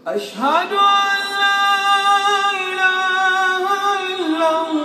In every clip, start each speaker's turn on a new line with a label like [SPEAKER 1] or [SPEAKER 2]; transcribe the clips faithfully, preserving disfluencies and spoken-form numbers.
[SPEAKER 1] अशहदु अल्ला इलाहा इल्लल्लाह।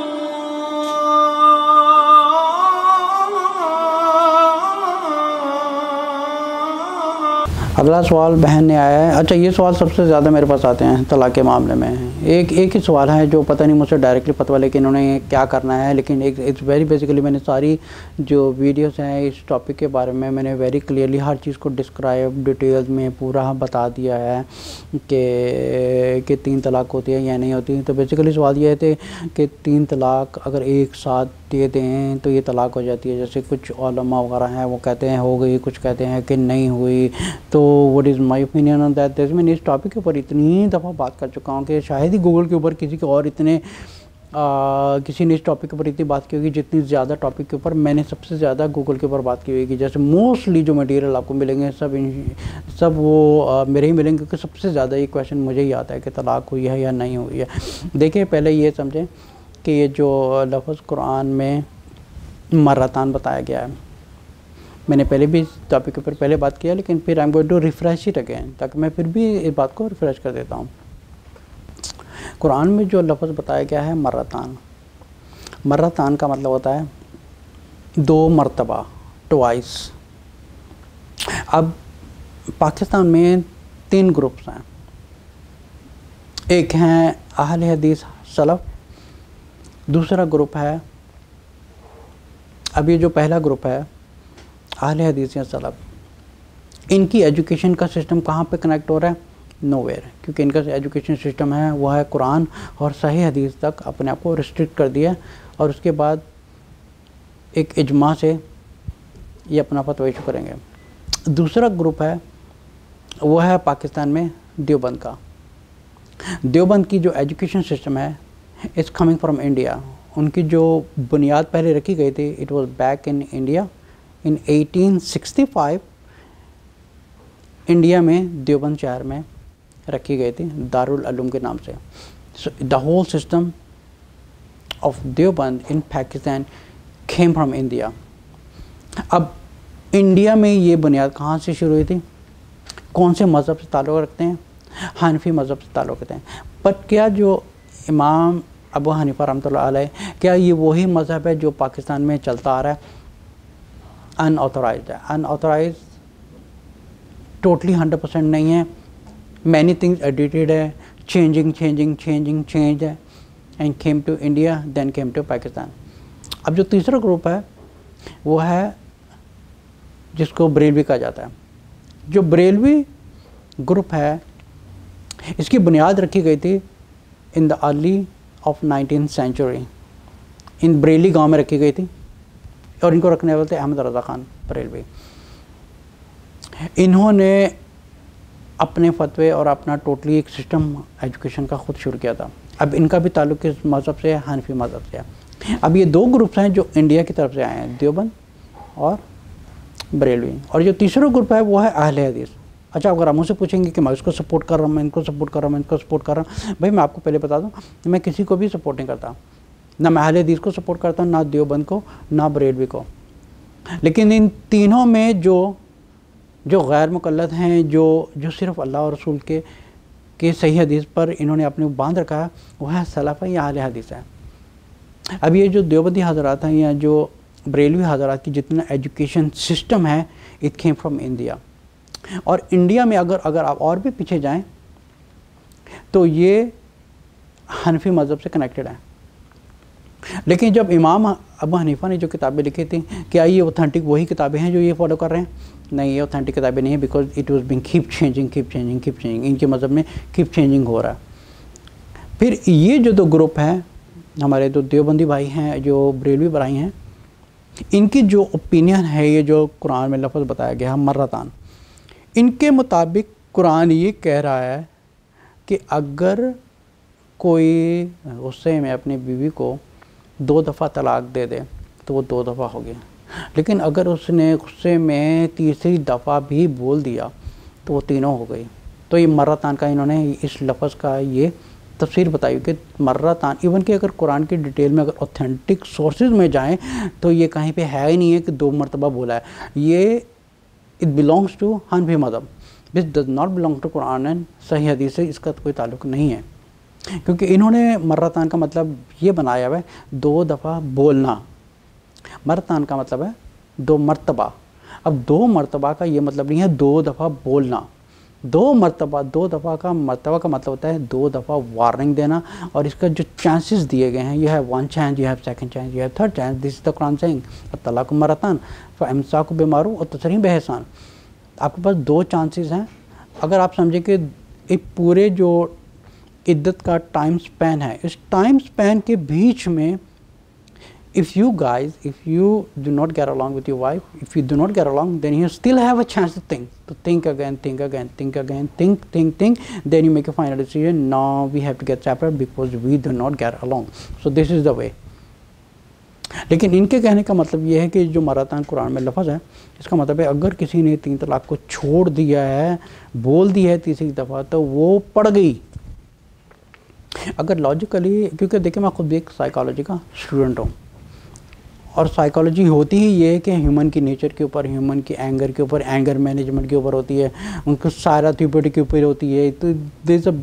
[SPEAKER 2] अगला सवाल बहन ने आया है। अच्छा, ये सवाल सबसे ज़्यादा मेरे पास आते हैं तलाक के मामले में। एक एक ही सवाल है जो पता नहीं मुझसे डायरेक्टली पता वाले कि इन्होंने क्या करना है, लेकिन एक इट्स वेरी बेसिकली मैंने सारी जो वीडियोस हैं इस टॉपिक के बारे में मैंने वेरी क्लियरली हर चीज़ को डिस्क्राइब डिटेल्स में पूरा बता दिया है कि कि तीन तलाक होती है या नहीं होती। तो बेसिकली सवाल ये थे कि तीन तलाक अगर एक साथ दे दें तो ये तलाक हो जाती है। जैसे कुछ उलमा वगैरह हैं वो कहते हैं हो गई, कुछ कहते हैं कि नहीं हुई। तो what is my opinion on that. जैसे मैंने इस टॉपिक के ऊपर इतनी दफ़ा बात कर चुका हूँ कि शायद ही गूगल के ऊपर किसी के और इतने आ, किसी ने इस टॉपिक के ऊपर इतनी बात की होगी जितनी ज़्यादा टॉपिक के ऊपर मैंने सबसे ज़्यादा गूगल के ऊपर बात की होगी। जैसे मोस्टली जो मटेरियल आपको मिलेंगे सब सब वो आ, मेरे ही मिलेंगे, क्योंकि सबसे ज़्यादा ये क्वेश्चन मुझे ही आता है कि तलाक हुई है या नहीं हुई है। देखिए, पहले ये समझें कि ये जो लफ्ज़ कुरान में मर्रतान बताया गया है, मैंने पहले भी इस टॉपिक के ऊपर पहले बात किया, लेकिन फिर I am going to refresh it again, ताकि मैं फिर भी इस बात को रिफ्रेश कर देता हूँ। कुरान में जो लफ्ज़ बताया गया है मर्रतान, मर्रतान का मतलब होता है दो मर्तबा, ट्वाइस। अब पाकिस्तान में तीन ग्रुप्स हैं। एक हैं अहले हदीस सलफ़, दूसरा ग्रुप है, अब ये जो पहला ग्रुप है अहले हदीस या सलफ़, इनकी एजुकेशन का सिस्टम कहाँ पे कनेक्ट हो रहा है? नोवेयर, क्योंकि इनका एजुकेशन सिस्टम है वो है कुरान और सही हदीस तक अपने आप को रिस्ट्रिक्ट कर दिया, और उसके बाद एक इजमा से ये अपना फतवा इशू करेंगे। दूसरा ग्रुप है वो है पाकिस्तान में देवबंद का। देवबंद की जो एजुकेशन सिस्टम है इट्स कमिंग फ्रॉम इंडिया। उनकी जो बुनियाद पहले रखी गई थी it was back in India in eighteen sixty five. India में देवबंद शहर में रखी गई थी दारुल उलूम के नाम से। So the whole system of Deoband in Pakistan came from India. अब इंडिया में ये बुनियाद कहाँ से शुरू हुई थी? कौन से मज़हब से ताल्लुक़ रखते हैं? हनफी मज़हब से ताल्लुक़ रखते हैं। बट क्या जो इमाम अबू हनीफा रहमतुल्लाह अलैह, क्या ये वही मज़हब है जो पाकिस्तान में चलता आ रहा है? अनऑथोराइज्ड है। अनऑथोराइज्ड टोटली हंड्रेड परसेंट नहीं है। मैनी थिंग्स एडिटेड है, चेंजिंग चेंजिंग चेंजिंग चेंज है, and came to India then came to Pakistan. अब जो तीसरा ग्रुप है वो है जिसको बरेलवी कहा जाता है। जो बरेलवी ग्रुप है इसकी बुनियाद रखी गई थी in the early of nineteen century. In Bareilly गांव में रखी गई थी और इनको रखने वाले थे अहमद रज़ा खान बरेलवी। इन्होंने अपने फतवे और अपना टोटली एक सिस्टम एजुकेशन का ख़ुद शुरू किया था। अब इनका भी ताल्लुक़ किस मज़हब से है? हनफी मज़हब से है। अब ये दो ग्रुप्स हैं जो इंडिया की तरफ से आए हैं, देवबंद और बरेलवी। और जो तीसरा ग्रुप है वो है अहले हदीस। अच्छा, अगर आप मुझसे पूछेंगे कि मैं इसको सपोर्ट कर रहा हूँ, मैं इनको सपोर्ट कर रहा हूँ, मैं इनको सपोर्ट कर रहा हूँ, भाई मैं आपको पहले बता दूँ मैं किसी को भी सपोर्ट नहीं करता। ना मैं अहले हदीस को सपोर्ट करता हूँ, ना देवबंद को, ना बरेलवी को। लेकिन इन तीनों में जो जो गैर मुकल्लद हैं, जो जो सिर्फ़ अल्लाह और रसूल के के सही हदीस पर इन्होंने अपने बांध रखा है, वह है सलफ़ है या अहले हदीस है। अब ये जो देवबंदी हज़रात हैं या जो बरेलवी हज़रात की जितना एजुकेशन सिस्टम है इट केम फ्रॉम इंडिया। और इंडिया में अगर अगर आप और भी पीछे जाएं तो ये हनफी मज़हब से कनेक्टेड है। लेकिन जब इमाम अबू हनीफा ने जो किताबें लिखी थी, क्या ये ऑथेंटिक वही किताबें हैं जो ये फॉलो कर रहे हैं? नहीं, ये ऑथेंटिक किताबें नहीं है, because it was being keep changing keep changing keep changing. इनके मज़हब में कीप चेंजिंग हो रहा है। फिर ये जो दो ग्रुप हैं हमारे दो देवबंदी भाई हैं, जो बरेलवी भाई हैं, इनकी जो ओपिनियन है, ये जो कुरान में लफ्ज़ बताया गया है मर्रतान, इनके मुताबिक कुरान ये कह रहा है कि अगर कोई गुस्से में अपनी बीवी को दो दफ़ा तलाक दे दे तो वो दो दफ़ा हो गया। लेकिन अगर उसने गुस्से में तीसरी दफ़ा भी बोल दिया तो वो तीनों हो गई। तो ये मर्रतान का इन्होंने इस लफ्ज़ का ये तफसीर बताई कि मर्रतान, इवन कि अगर कुरान की डिटेल में अगर ऑथेंटिक सोर्सेज में जाएं तो ये कहीं पे है ही नहीं है कि दो मरतबा बोला है। ये इट बिलोंग्स टू हनफी मज़हब। This does not belong to Quran and सही हदीस से इसका कोई ताल्लुक नहीं है, क्योंकि इन्होंने मर्रतान का मतलब ये बनाया हुआ है दो दफ़ा बोलना। मर्रतान का मतलब है दो मर्तबा। अब दो मर्तबा का ये मतलब नहीं है दो दफ़ा बोलना। दो मर्तबा दो दफ़ा का मर्तबा का मतलब होता है दो दफ़ा वार्निंग देना, और इसका जो चांसेस दिए गए हैं, यह है वन चांस, यह है सेकंड चांस, यह है third chance. This is the Quran saying तलाक मर्रतान फइमसाक बिमारूफ और तसरीह बेहसान। आपके पास दो चांसेस हैं। अगर आप समझें कि एक पूरे जो इद्दत का टाइम स्पैन है, इस टाइम स्पैन के बीच में if you guys, if you do not get along with your wife, if you do not get along, then you still have a chance to think, to think again, think again, think again, think, think, think, then you make a final decision. Now we have to get separate because we do not get along. So this is the way. लेकिन इनके कहने का मतलब ये है कि जो मर्रतान कुरान में लफ्ज़ है, इसका मतलब है अगर किसी ने तीन तलाक को छोड़ दिया है, बोल दी है तीसरी दफ़ा, तो वो पड़ गई। अगर लॉजिकली, क्योंकि देखिए मैं खुद भी एक साइकोलॉजी का स्टूडेंट हूँ, और साइकोलॉजी होती ही ये है कि ह्यूमन की नेचर के ऊपर, ह्यूमन की एंगर के ऊपर, एंगर मैनेजमेंट के ऊपर होती है, उनको सारा थ्योरी के ऊपर होती है। तो देयर इज़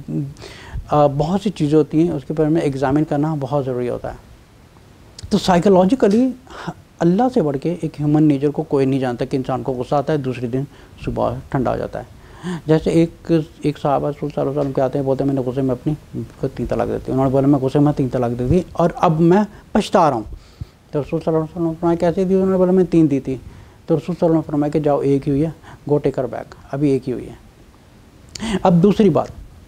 [SPEAKER 2] अ बहुत सी चीज़ें होती हैं, उसके बारे में एग्जामिन करना बहुत ज़रूरी होता है। तो साइकोलॉजिकली अल्लाह से बढ़ के एक ह्यूमन नेचर को कोई नहीं जानता कि इंसान को गुस्सा आता है, दूसरे दिन सुबह ठंडा हो जाता है। जैसे एक एक साहब सल्लल्लाहु अलैहि वसल्लम के आते हैं, बोलते हैं मैंने गुस्से में अपनी को तीन तलाक देती। उन्होंने बोला मैं गुस्से में तीन तलाक दे दी और अब मैं पछता रहा हूँ। तो रसूल सल्लल्लाहु अलैहि वसल्लम फरमाया कैसे दी? उन्होंने बोला मैं तीन दी थी। तो रसूल सल्लल्लाहु अलैहि वसल्लम फरमाया कि जाओ एक ही हुई है, गो टेक हर बैक, अभी एक ही हुई है। अब दूसरी बात,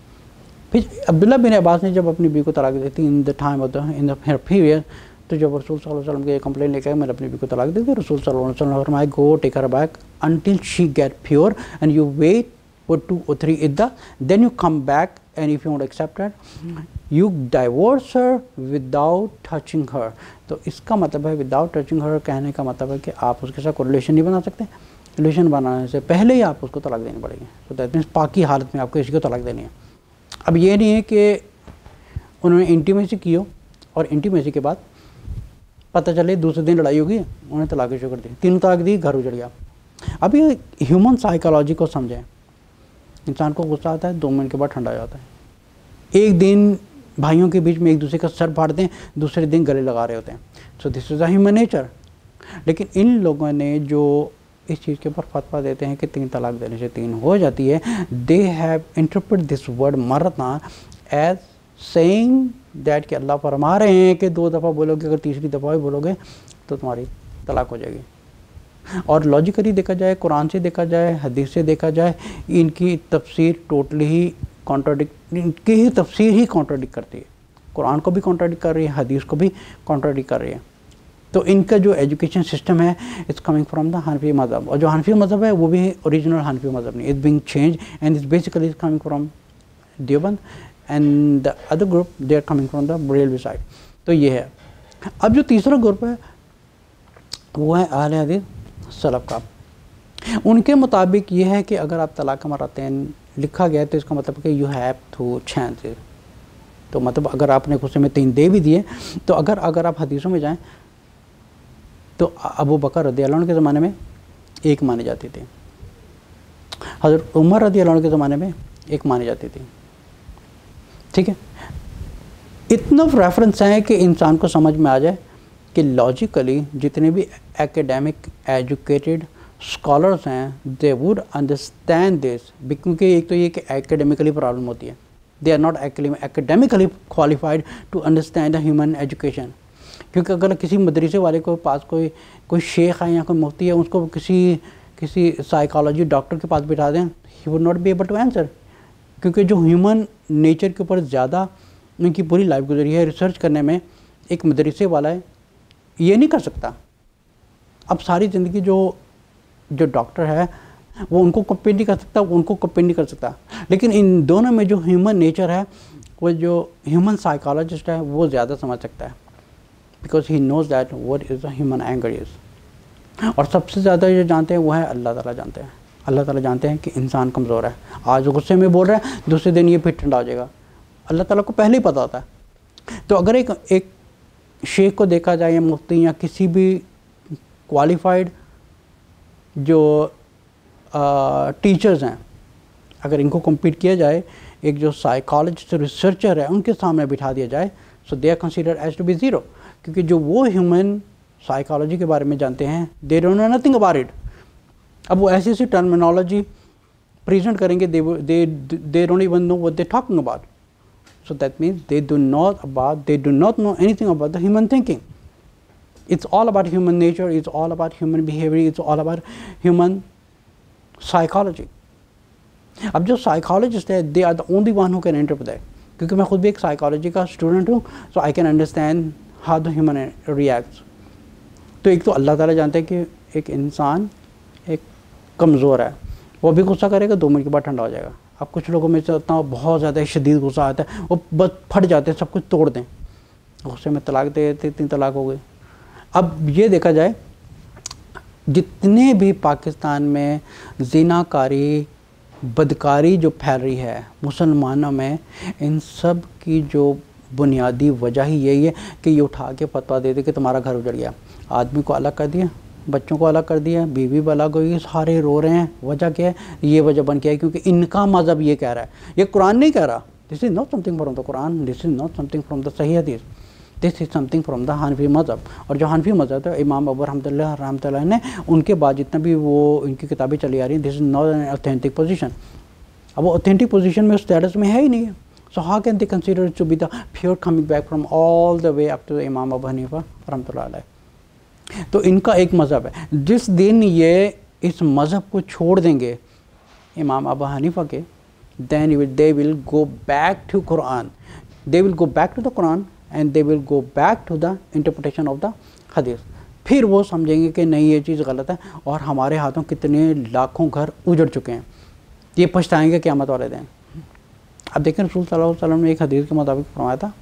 [SPEAKER 2] फिर अब्दुल्ला बिन अब्बास ने जब अपनी बीवी को तलाक दी थी in the time of the in the period, तो जब रसूल सल्लल्लाहु अलैहि वसल्लम के कंप्लेन लेकर आए मैंने अपनी बीवी को तलाक दी थी, रसूल सल्लल्लाहु अलैहि वसल्लम फरमाया go take her back until she get pure and you wait for two or three iddah, then you come back and if you want to accept it, you divorce her without touching her. तो इसका मतलब है without touching हर कहने का मतलब है कि आप उसके साथ कोई रिलेशन नहीं बना सकते। रिलेशन बनाने से पहले ही आप उसको तलाक देनी पड़ेगी। तो दैट मीन्स पाकी हालत में आपको किसी को तलाक देनी है। अब ये नहीं है कि उन्होंने इंटीमेसी की हो और इंटीमेसी के बाद पता चले दूसरे दिन लड़ाई होगी, उन्होंने तलाक इशू कर दी, तीन तलाक दी, घर उजड़ गया। अब ये ह्यूमन साइकोलॉजी को समझें। इंसान को गुस्सा आता है, दो मिनट के बाद ठंडा हो जाता है। एक दिन भाइयों के बीच में एक दूसरे का सर फाड़ते हैं, दूसरे दिन गले लगा रहे होते हैं। So this is a human nature. लेकिन इन लोगों ने जो इस चीज़ के ऊपर फतवा देते हैं कि तीन तलाक देने से तीन हो जाती है, they have interpret this word मर्रतान एज सेइंग दैट कि अल्लाह फरमा रहे हैं कि दो दफ़ा बोलोगे, अगर तीसरी दफ़ा भी बोलोगे तो तुम्हारी तलाक हो जाएगी। और लॉजिकली देखा जाए, कुरान से देखा जाए, हदीस से देखा जाए, इनकी तफसीर टोटली ही कॉन्ट्राडिक्ट, इनकी ही तफसीर ही कॉन्ट्राडिक्ट करती है। कुरान को भी कॉन्ट्राडिक्ट कर रही है, हदीस को भी कॉन्ट्राडिक्ट कर रही है। तो इनका जो एजुकेशन सिस्टम है it's coming from the Hanafi मज़हब, और जो हनफी मज़हब है वो भी ओरिजिनल हनफी मज़हब नहीं, it's being change and it's basically is coming from Deoband and the other group they are coming from the Barelvi side. तो ये है। अब जो तीसरा ग्रुप है वो है अहले हदीस सलफ का। उनके मुताबिक ये है कि अगर आप तलाक मर्रतैन लिखा गया तो इसका मतलब कि यू हैव टू चांसेस। तो मतलब अगर आपने गुस्से में तीन दे भी दिए, तो अगर अगर आप हदीसों में जाएं तो अबू बकर रज़ियल्लाहु अन्हु के ज़माने में एक मानी जाती थी, हज़रत उमर रज़ियल्लाहु अन्हु के ज़माने में एक मानी जाती थी। ठीक है, इतना रेफरेंस है कि इंसान को समझ में आ जाए कि लॉजिकली जितने भी एकेडमिक एजुकेटेड स्कॉलर्स हैं दे वुड अंडरस्टैंड दिस, क्योंकि एक तो ये कि एकेडमिकली प्रॉब्लम होती है, they are not academically qualified to understand the human education. क्योंकि अगर किसी मदरसे वाले को पास कोई कोई शेख है या कोई मुफ्ती है, उसको किसी किसी साइकोलॉजी डॉक्टर के पास बिठा दें, he would not be able to answer. क्योंकि जो ह्यूमन नेचर के ऊपर ज़्यादा उनकी पूरी लाइफ गुजरी है रिसर्च करने में, एक मदरसे वाला है ये नहीं कर सकता। अब सारी ज़िंदगी जो जो डॉक्टर है वो उनको कॉपी नहीं कर सकता, उनको कॉपी नहीं कर सकता। लेकिन इन दोनों में जो ह्यूमन नेचर है, वो जो ह्यूमन साइकोलॉजिस्ट है वो ज़्यादा समझ सकता है, because he knows that what is the human anger is. और सबसे ज़्यादा जो जानते हैं वो है अल्लाह ताला जानते हैं। अल्लाह ताला जानते हैं कि इंसान कमज़ोर है, आज गुस्से में बोल रहा है, दूसरे दिन ये फिर ठंडा हो जाएगा। अल्लाह ताला को पहले ही पता होता है। तो अगर एक एक शेख को देखा जाए या मुफ्ती या किसी भी क्वालिफाइड जो टीचर्स हैं अगर इनको कम्पीट किया जाए, एक जो साइकोलॉजिस्ट रिसर्चर है उनके सामने बिठा दिया जाए, so they are considered as to be zero, क्योंकि जो वो ह्यूमन साइकोलॉजी के बारे में जानते हैं, they don't know nothing about it. अब वो ऐसी ऐसी टर्मिनोलॉजी प्रेजेंट करेंगे, they they they don't even know what they talking about. So that means they do not about they do not know anything about the human thinking. It's all about human nature, it's all about human behavior, it's all about human psychology. अब जो psychologist है, they are the only one who can interpret that, क्योंकि मैं खुद भी एक psychology का student हूँ, so I can understand how the human reacts. तो एक तो अल्लाह ताला जानते हैं कि एक इंसान एक कमज़ोर है, वो भी गुस्सा करेगा, दो मिनट के बाद ठंडा हो जाएगा। अब कुछ लोगों में से इतना बहुत ज़्यादा शदीद गुस्सा आता है, वो बस फट जाते हैं, सब कुछ तोड़ दें, गुस्से में तलाक दे देते, तीन तलाक हो गई। अब ये देखा जाए, जितने भी पाकिस्तान में ज़िनाकारी बदकारी जो फैल रही है मुसलमानों में, इन सब की जो बुनियादी वजह ही यही है कि ये उठा के फतवा दे दे कि तुम्हारा घर उजड़ गया, आदमी को अलग कर दिया, बच्चों को अलग कर दिया, बीवी भी अलग हुई, सारे रो रहे हैं। वजह क्या है? ये वजह बन के है क्योंकि इनका मज़हब ये कह रहा है, ये कुरान नहीं कह रहा। This is not something from the Quran, this is not something from the सही हदीस, this is something from the Hanafi मज़हब। और जो हनफी मज़हब है, इमाम अबू रहमतुल्लाह रहमतुल्लाह ने, उनके बाद जितना भी वो इनकी किताबें चली आ रही हैं, this is not an authentic position. अब वो ऑथेंटिक पोजीशन में स्टेटस में है ही नहीं है। So how can they consider to be the pure coming back from all the way up to Imam Abu Hanifa रहमतुल्लाह अलैह। तो इनका एक मज़हब है, जिस दिन ये इस मज़हब को छोड़ देंगे इमाम अबू हनीफा के, then they will go back to Quran, they will go back to the Quran and they will go back to the interpretation of the hadith। फिर वो समझेंगे कि नहीं ये चीज़ गलत है, और हमारे हाथों कितने लाखों घर उजड़ चुके हैं, ये पछताएंगे क़यामत वाले दिन। अब देखें, रसूल सल्लल्लाहु अलैहि वसल्लम ने एक हदीस के मुताबिक फरमाया था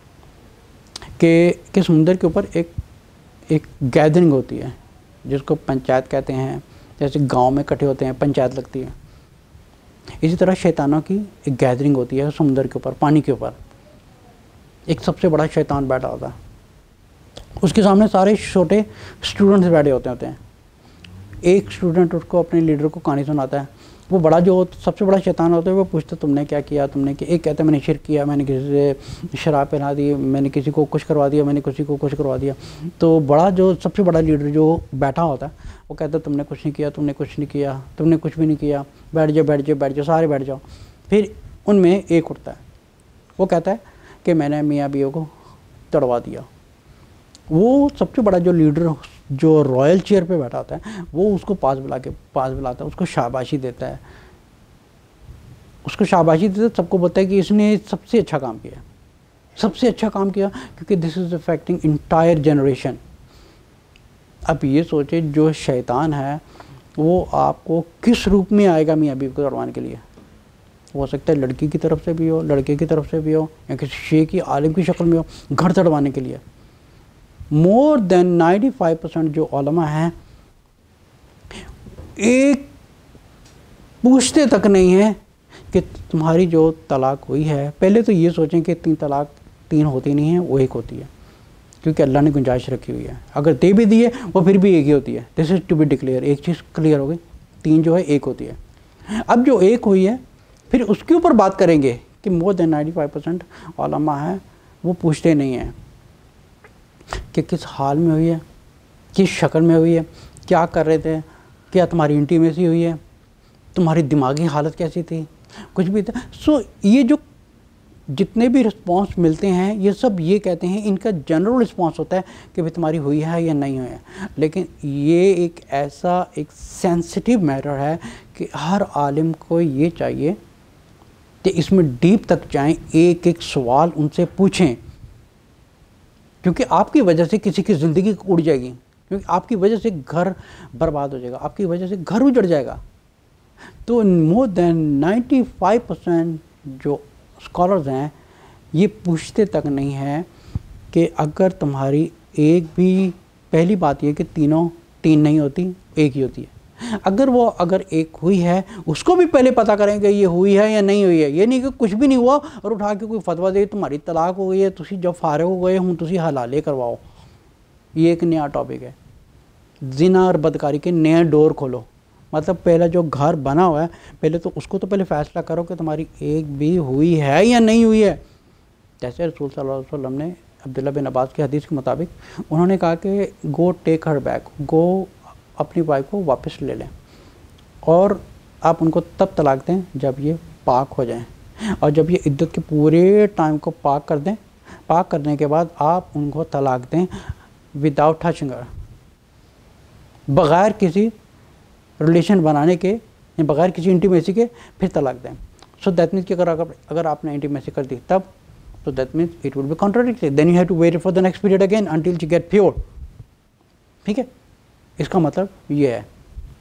[SPEAKER 2] कि कि समुंदर के ऊपर एक एक गैदरिंग होती है जिसको पंचायत कहते हैं, जैसे गांव में इकट्ठे होते हैं पंचायत लगती है, इसी तरह शैतानों की एक गैदरिंग होती है समुंदर के ऊपर, पानी के ऊपर। एक सबसे बड़ा शैतान बैठा होता है, उसके सामने सारे छोटे स्टूडेंट्स बैठे होते होते हैं। एक स्टूडेंट उसको अपने लीडर को कहानी सुनाता है, वो बड़ा जो सबसे बड़ा शैतान होता है वो पूछता तुमने क्या किया, तुमने क्या। एक कहता है मैंने शिरक किया, मैंने किसी से शराब पिला दी, मैंने किसी को कुछ करवा दिया, मैंने किसी को कुछ करवा दिया। तो बड़ा जो सबसे बड़ा लीडर जो बैठा होता है वो कहता है तुमने कुछ नहीं किया, तुमने कुछ नहीं किया, तुमने कुछ भी नहीं किया, बैठ जाओ बैठ जाओ बैठ जाओ, सारे बैठ जाओ। फिर उनमें एक उठता है, वो कहता है कि मैंने मियाँ बीवी को तड़वा दिया। वो सबसे बड़ा जो लीडर जो रॉयल चेयर पे बैठा होता है वो उसको पास बुला के पास बुलाता है, उसको शाबाशी देता है, उसको शाबाशी देता है, सबको बताता है कि इसने सबसे अच्छा काम किया, सबसे अच्छा काम किया, क्योंकि this is affecting entire generation. अब ये सोचे जो शैतान है वो आपको किस रूप में आएगा मियाँ बीवी को तड़वाने के लिए। हो सकता है लड़की की तरफ से भी हो, लड़के की तरफ से भी हो, या किसी शेख की आलिम की शक्ल में हो, घर तड़वाने के लिए। More than ninety five percent जो उलमा हैं एक पूछते तक नहीं है कि तुम्हारी जो तलाक हुई है, पहले तो ये सोचें कि तीन तलाक तीन होती नहीं है, वो एक होती है, क्योंकि अल्लाह ने गुंजाइश रखी हुई है। अगर दे भी दी है वो फिर भी एक ही होती है। This is to be declare, एक चीज़ क्लियर हो गई, तीन जो है एक होती है। अब जो एक हुई है फिर उसके ऊपर बात करेंगे कि more than ninety five percent उलमा है वो पूछते नहीं हैं कि किस हाल में हुई है, किस शक्ल में हुई है, क्या कर रहे थे, क्या तुम्हारी इंटीमेसी हुई है, तुम्हारी दिमागी हालत कैसी थी, कुछ भी था। सो so, ये जो जितने भी रिस्पॉन्स मिलते हैं ये सब ये कहते हैं, इनका जनरल रिस्पॉन्स होता है कि भाई तुम्हारी हुई है या नहीं हुई है। लेकिन ये एक ऐसा एक सेंसिटिव मैटर है कि हर आलिम को ये चाहिए कि इसमें डीप तक जाएं, एक एक सवाल उनसे पूछें, क्योंकि आपकी वजह से किसी की ज़िंदगी उड़ जाएगी, क्योंकि आपकी वजह से घर बर्बाद हो जाएगा, आपकी वजह से घर उजड़ जाएगा। तो more than ninety five percent जो स्कॉलर्स हैं ये पूछते तक नहीं हैं कि अगर तुम्हारी एक भी, पहली बात ये कि तीनों तीन नहीं होती, एक ही होती है। अगर वो अगर एक हुई है उसको भी पहले पता करेंगे ये हुई है या नहीं हुई है। ये नहीं कि कुछ भी नहीं हुआ और उठा के कोई फतवा दे तुम्हारी तलाक हो गई है, तुसी जब फारे हो गए हूँ तुसी हलाले करवाओ। ये एक नया टॉपिक है, जिना और बदकारी के नए डोर खोलो, मतलब पहला जो घर बना हुआ है, पहले तो उसको तो पहले फ़ैसला करो कि तुम्हारी एक भी हुई है या नहीं हुई है। जैसे रसूल सल्लल्लाहु अलैहि वसल्लम ने अब्दुल्ला बिन अब्बास की हदीस के मुताबिक उन्होंने कहा कि गो टेक हर बैक, गो अपनी वाइफ को वापस ले लें और आप उनको तब तलाक दें जब ये पाक हो जाएं, और जब ये इद्दत के पूरे टाइम को पाक कर दें, पाक करने के बाद आप उनको तलाक दें विदाउट टचिंग हर, बग़ैर किसी रिलेशन बनाने के, बग़ैर किसी इंटीमेसी के फिर तलाक दें। सो दैट मीन्स कि अगर अगर अगर आपने इंटीमेसी कर दी तब, so that means it will be contradictory, then you have to wait for the next period again until she get pure। ठीक है, इसका मतलब ये है।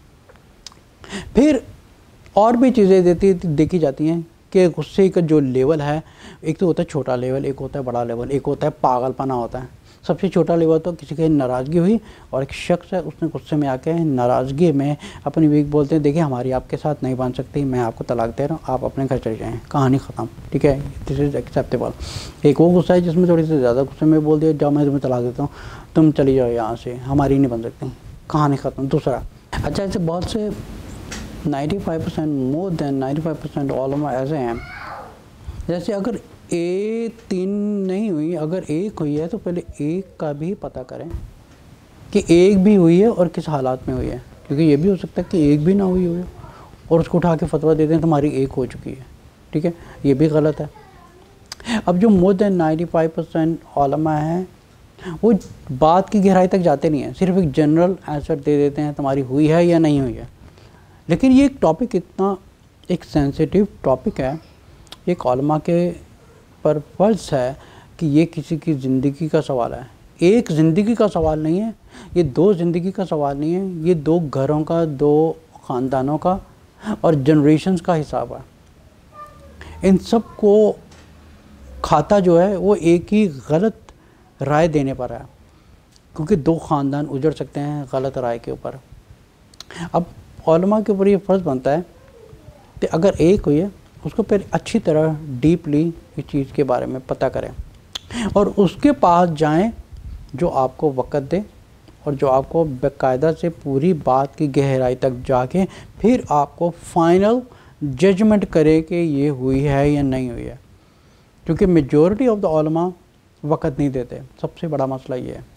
[SPEAKER 2] फिर और भी चीज़ें देती देखी जाती हैं कि गुस्से का जो लेवल है, एक तो होता है छोटा लेवल, एक होता है बड़ा लेवल, एक होता है पागलपना होता है। सबसे छोटा लेवल तो किसी की नाराज़गी हुई और एक शख्स है उसने गुस्से में आके नाराज़गी में अपनी वीक बोलते हैं देखिए हमारी आपके साथ नहीं बन सकती, मैं आपको तलाक दे रहा हूँ, आप अपने घर चले जाएँ, कहानी ख़त्म। ठीक है, दिस इज़ एक्सेप्टेबल। एक वो गुस्सा है जिसमें थोड़ी सी ज़्यादा गुस्से में बोल दिया जाओ मैं तुम्हें तलाक देता हूँ, तुम चली जाओ यहाँ से, हमारी नहीं बन सकती, कहानी ख़त्म। दूसरा, अच्छा ऐसे बहुत से ninety five percent more than ninety five percent उलमा ऐसे हैं, जैसे अगर ए तीन नहीं हुई, अगर एक हुई है तो पहले एक का भी पता करें कि एक भी हुई है और किस हालात में हुई है, क्योंकि ये भी हो सकता है कि एक भी ना हुई हुई और उसको उठा के फतवा देते हैं तुम्हारी एक हो चुकी है। ठीक है, ये भी गलत है। अब जो more than ninety five percent उलमा हैं वो बात की गहराई तक जाते नहीं हैं, सिर्फ एक जनरल आंसर दे देते हैं तुम्हारी हुई है या नहीं हुई है। लेकिन ये एक टॉपिक इतना एक सेंसिटिव टॉपिक है, एक उलमा के पर फर्ज है कि ये किसी की ज़िंदगी का सवाल है, एक ज़िंदगी का सवाल नहीं है, ये दो ज़िंदगी का सवाल नहीं है, ये दो घरों का, दो ख़ानदानों का और जनरेशन्स का हिसाब है। इन सब को खाता जो है वो एक ही गलत राय देने पर है, क्योंकि दो ख़ानदान उजड़ सकते हैं गलत राय के ऊपर। अब उलमा के ऊपर ये फ़र्ज़ बनता है कि अगर एक हुई है उसको फिर अच्छी तरह डीपली इस चीज़ के बारे में पता करें और उसके पास जाएं जो आपको वक़्त दे और जो आपको बाकायदा से पूरी बात की गहराई तक जाके फिर आपको फाइनल जजमेंट करे कि ये हुई है या नहीं हुई है। क्योंकि मेजॉरिटी ऑफ द उलमा वक़्त नहीं देते, सबसे बड़ा मसला ये है।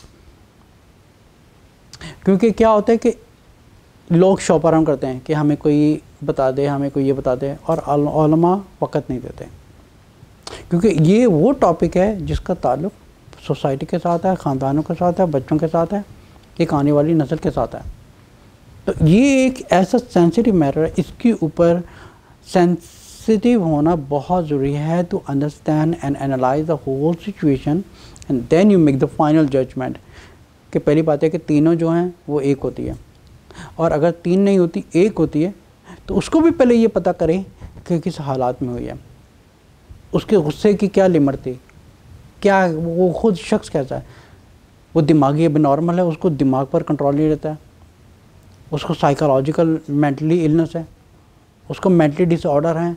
[SPEAKER 2] क्योंकि क्या होता है कि लोग शौपराम करते हैं कि हमें कोई बता दे, हमें कोई ये बता दे, और उलमा वक़्त नहीं देते, क्योंकि ये वो टॉपिक है जिसका ताल्लुक़ सोसाइटी के साथ है, ख़ानदानों के साथ है, बच्चों के साथ है, एक आने वाली नस्ल के साथ है। तो ये एक ऐसा सेंसिटिव मैटर है, इसके ऊपर सेंसिटिव होना बहुत ज़रूरी है to understand and analyse the whole situation and then you make the final judgement. कि पहली बात है कि तीनों जो हैं वो एक होती है, और अगर तीन नहीं होती एक होती है तो उसको भी पहले ये पता करें कि किस हालात में हुई है, उसके गुस्से की क्या लिमिट थी, क्या वो खुद शख्स कैसा है, वो दिमागी अब नॉर्मल है, उसको दिमाग पर कंट्रोल नहीं रहता है, उसको साइकोलॉजिकल मेंटली इलनेस है, उसको मेंटली डिसऑर्डर है,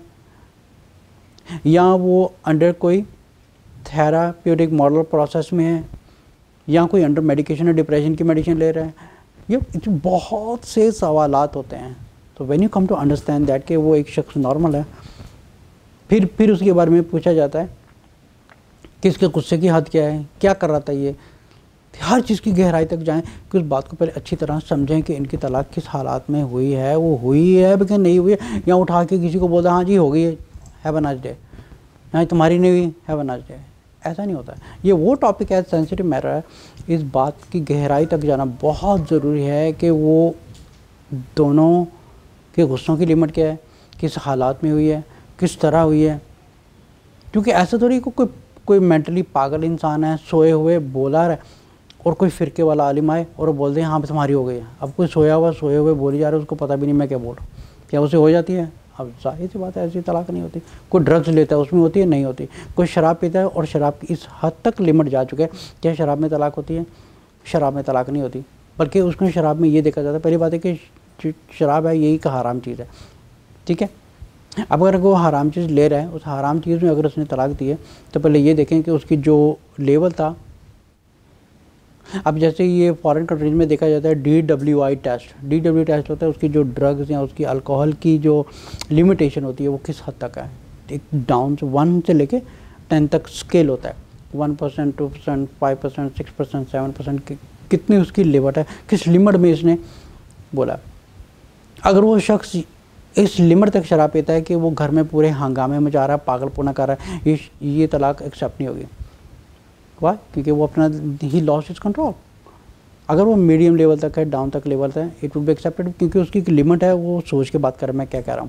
[SPEAKER 2] या वो अंडर कोई थेराप्यूटिक मॉडल प्रोसेस में है, या कोई अंडर मेडिकेशन है, डिप्रेशन की मेडिसिन ले रहा है। ये बहुत से सवालात होते हैं। तो when you come to understand that कि वो एक शख्स नॉर्मल है, फिर फिर उसके बारे में पूछा जाता है कि इसके गुस्से की हद क्या है, क्या कर रहा था ये, हर चीज़ की गहराई तक जाएं कि उस बात को पहले अच्छी तरह समझें कि इनकी तलाक किस हालात में हुई है, वो हुई है कि नहीं हुई है, या उठा के किसी को बोलता हाँ जी हो गई है, हैव अ नाइस डे, यहाँ तुम्हारी नहीं हुई, हैव अ नाइस डे। ऐसा नहीं होता। ये वो टॉपिक है, सेंसिटिव मैटर है, इस बात की गहराई तक जाना बहुत ज़रूरी है कि वो दोनों के गुस्सों की लिमिट क्या है, किस हालात में हुई है, किस तरह हुई है। क्योंकि ऐसा थोड़ी को कोई कोई मेंटली पागल इंसान है, सोए हुए बोला रहा है, और कोई फ़िरके वाला आलिम आए और वो बोल दे हाँ तुम्हारी हो गई है। अब कोई सोया हुआ सोए हुए बोली जा रहा है, उसको पता भी नहीं मैं क्या बोल रहा हूँ, क्या उसे हो जाती है? अब जाहिर सी बात है ऐसी तलाक नहीं होती। कोई ड्रग्स लेता है उसमें होती है, नहीं होती। कोई शराब पीता है और शराब की इस हद तक लिमिट जा चुके हैं, क्या शराब में तलाक होती है? शराब में तलाक नहीं होती, बल्कि उसमें शराब में ये देखा जाता है, पहली बात है कि शराब है यही एक हराम चीज़ है, ठीक है। अब अगर वो हराम चीज़ ले रहा है, उस हराम चीज़ में अगर उसने तलाक दी है तो पहले ये देखें कि उसकी जो लेवल था अब जैसे ये फॉरेन कंट्रीज में देखा जाता है D W I test, D W test होता है उसकी जो ड्रग्स या उसकी अल्कोहल की जो लिमिटेशन होती है वो किस हद तक है, एक डाउन से वन से लेके टेन तक स्केल होता है, one percent, two percent, five percent, six percent, seven percent, कितनी उसकी लिमिट है, किस लिमिट में इसने बोला। अगर वो शख्स इस लिमिट तक शराब पीता है कि वो घर में पूरे हंगामे मचा रहा है, पागलपना कर रहा है, ये ये तलाक एक्सेप्ट नहीं होगी। वाह? क्योंकि वो अपना ही लॉस इज कंट्रोल। अगर वो मीडियम लेवल तक है, डाउन तक लेवल तक है, इट वुड बी एक्सेप्टेड, क्योंकि उसकी लिमिट है, वो सोच के बात कर रहा है मैं क्या कह रहा हूँ।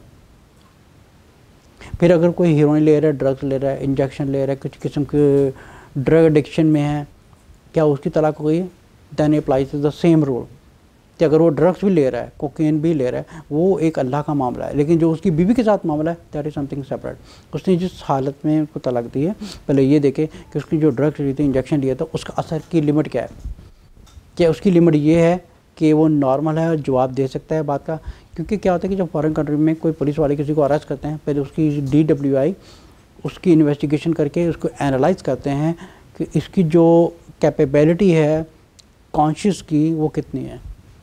[SPEAKER 2] फिर अगर कोई हीरोइन ले रहा है, ड्रग्स ले रहा है, इंजेक्शन ले रहा है, कुछ किस्म के ड्रग एडिक्शन में है, क्या उसकी तलाक हो गई है? Then applies the same rule कि अगर वो ड्रग्स भी ले रहा है, कोकेन भी ले रहा है, वो एक अल्लाह का मामला है, लेकिन जो उसकी बीवी के साथ मामला है दैट इज़ समथिंग सेपरेट। उसने जिस हालत में उसको तलाक दी है, पहले ये देखे कि उसकी जो ड्रग्स ली थी, इंजेक्शन लिया था, उसका असर की लिमिट क्या है। क्या उसकी लिमिट ये है कि वो नॉर्मल है और जवाब दे सकता है बात का। क्योंकि क्या होता है कि जब फॉरेन कंट्री में कोई पुलिस वाले किसी को अरेस्ट करते हैं, पहले उसकी डी डब्ल्यू आई उसकी इन्वेस्टिगेशन करके उसको एनालाइज करते हैं कि इसकी जो कैपेबिलिटी है कॉन्शियस की वो कितनी है।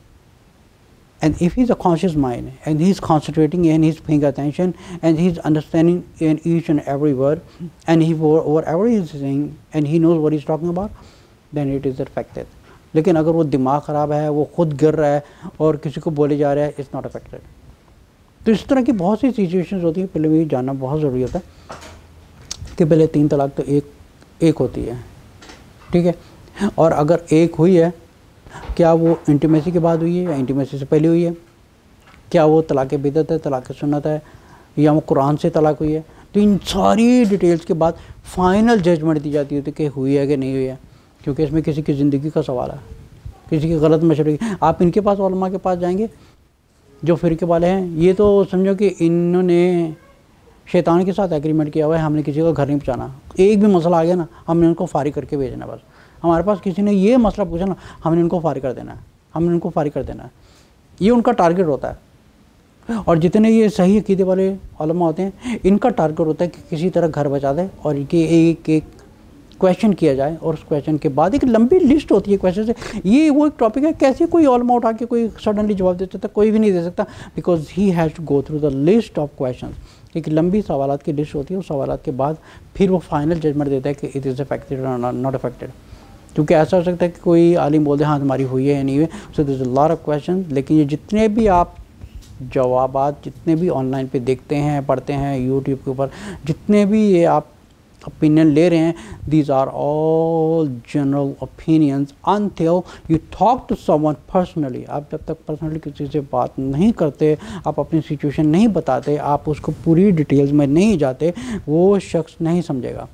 [SPEAKER 2] And if he's a conscious mind and he's concentrating and he's paying attention and he's understanding in each and every word and he whatever he's saying and he knows what he's talking about, then it is affected. लेकिन अगर वो दिमाग ख़राब है, वो खुद गिर रहा है और किसी को बोले जा रहा है, इट्स नॉट अफेक्टेड। तो इस तरह की बहुत सी सिचुएशंस होती हैं। पहले भी जानना बहुत ज़रूरी होता है कि पहले तीन तलाक तो एक एक होती है, ठीक है। और अगर एक हुई है, क्या वो इंटीमेसी के बाद हुई है या इंटीमेसी से पहले हुई है, क्या वो तलाक़ बिदअत है, तलाक़ सुन्नत है, या वो कुरान से तलाक़ हुई है। तो इन सारी डिटेल्स के बाद फाइनल जजमेंट दी जाती होती है कि हुई है कि नहीं हुई है, क्योंकि इसमें किसी की ज़िंदगी का सवाल है, किसी की गलत मशवरे। आप इनके पास उलमा के पास जाएंगे जो फ़िरके वाले हैं, ये तो समझो कि इन्होंने शैतान के साथ एग्रीमेंट किया हुआ है, हमने किसी का घर नहीं बचाना। एक भी मसला आ गया ना, हमने उनको फारिग करके भेजना। बस हमारे पास किसी ने ये मसला पूछा ना, हमने उनको फारिग कर देना है, हमने उनको फारिग कर देना है। ये उनका टारगेट होता है। और जितने ये सही अकीदे वाले उलमा होते हैं, इनका टारगेट होता है कि किसी तरह घर बचा दे और कि एक एक क्वेश्चन किया जाए, और उस क्वेश्चन के बाद एक लंबी लिस्ट होती है क्वेश्चन से। ये वो एक टॉपिक है, कैसे कोई उलमा उठा के कोई सडनली जवाब दे सकता, कोई भी नहीं दे सकता, because he has to go through the list of question. एक लंबी सवालात की लिस्ट होती है, उस सवालात के बाद फिर वो फाइनल जजमेंट देता है कि इट इज़ अफेक्टेड और नॉट अफेक्टेड। क्योंकि ऐसा हो सकता है कि कोई आलिम बोल दे हाँ तुम्हारी हुई है या नहीं हुई, so this a lot of question. लेकिन ये जितने भी आप जवाबात जितने भी ऑनलाइन पे देखते हैं, पढ़ते हैं, यूट्यूब के ऊपर जितने भी ये आप ओपिनियन ले रहे हैं, these are all general opinions until you talk to someone personally. आप जब तक पर्सनली किसी से बात नहीं करते, आप अपनी सिचुएशन नहीं बताते, आप उसको पूरी डिटेल्स में नहीं जाते, वो शख्स नहीं समझेगा।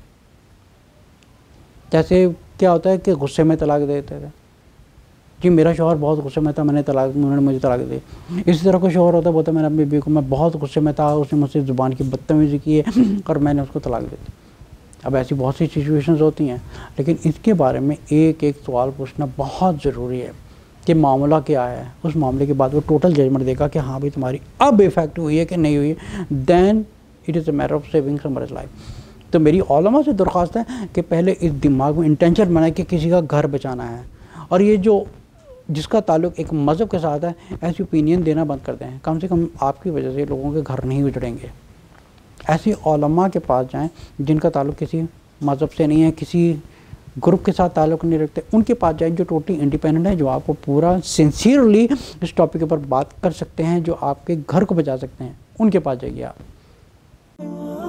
[SPEAKER 2] जैसे क्या होता है कि गुस्से में तलाक देते थे, जी मेरा शौहर बहुत गुस्से में था, मैंने तलाक उन्होंने मुझे तलाक दी। इसी तरह कोई शौहर होता है, बोलता मैंने अपनी बीवी को, मैं बहुत गुस्से में था, उसने मुझसे ज़ुबान की बदतमीज़ी की है और मैंने उसको तलाक दी थी। अब ऐसी बहुत सी सिचुएशंस होती हैं, लेकिन इसके बारे में एक एक सवाल पूछना बहुत ज़रूरी है कि मामला क्या है। उस मामले के बाद वो टोटल जजमेंट देगा कि हाँ भाई तुम्हारी अब इफेक्ट हुई है कि नहीं हुई है, then it is a matter of saving somebody's life. तो मेरी उलमा से दरख्वास्त है कि पहले इस दिमाग में इंटेंशन बनाए कि किसी का घर बचाना है, और ये जो जिसका ताल्लुक़ एक मज़हब के साथ है, ऐसी ओपिनियन देना बंद कर दें। कम से कम आपकी वजह से लोगों के घर नहीं उजड़ेंगे। ऐसे उलमा के पास जाएं जिनका ताल्लुक़ किसी मज़हब से नहीं है, किसी ग्रुप के साथ ताल्लुक़ नहीं रखते, उनके पास जाएं जो टोटली इंडिपेंडेंट है, जो आपको पूरा सिंसियरली इस टॉपिक के ऊपर बात कर सकते हैं, जो आपके घर को बचा सकते हैं, उनके पास जाइए आप।